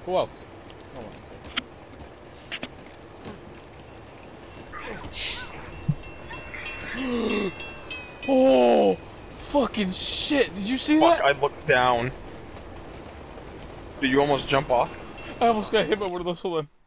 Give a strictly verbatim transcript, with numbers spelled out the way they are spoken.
Who else? No one. Oh, fucking shit! Did you see Fuck, that? I looked down. Did you almost jump off? I almost got hit by one of those. Hold on.